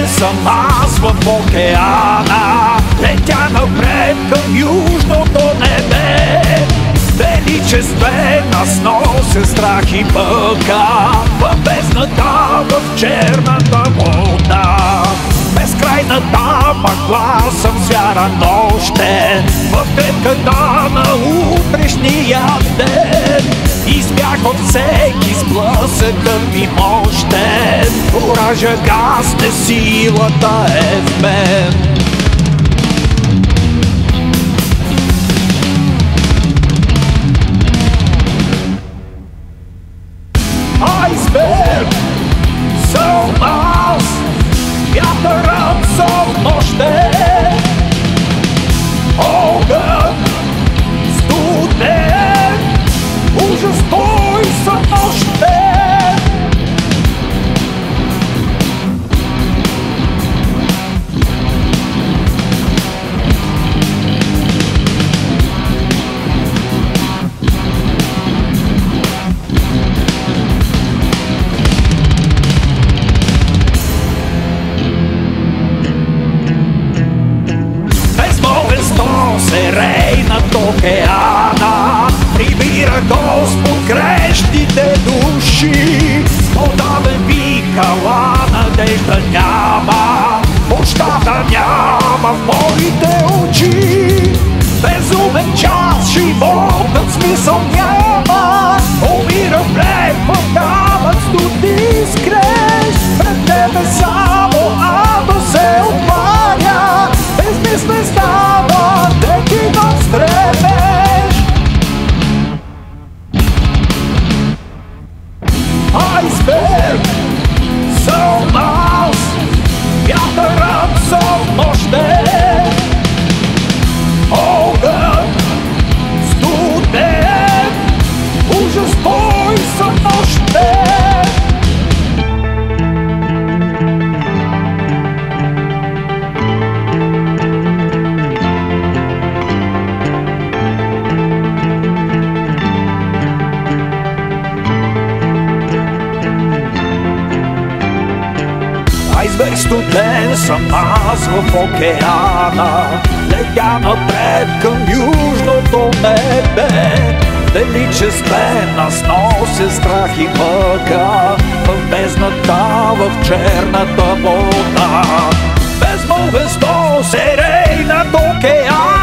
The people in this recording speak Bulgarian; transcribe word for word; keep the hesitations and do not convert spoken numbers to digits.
съм аз в океана, летя напред към южното небе. Величествена с нося страх и мъка, в бездната, в черната вода. Безкрайната мъгла съм звяра нощен, в клетката на утрешния ден. Избях от всеки сблъсъкът ми мощен, коража гасне, силата е в мен. Айсберг съм аз, вятърът съм нощен, огън студен, ужас той съм нощен. Серей над океана, прибира Господ грешните души. Подавен викала, надежда няма, пощада няма в моите очи. Безумен час, животът смисъл няма, умира в лев, в камък студи скреш. Пред тебе само ада се отваря, безмислен става, да ти настремеш. Айсберг съм аз, вятърът съм нощен, огън студен, ужас той съм нощен. Айсберг студен съм аз в океана, летя напред към южното небе. Величествена с нося страх и мъка, в бездната, в черната вода. Безмълвен сто серей над океана,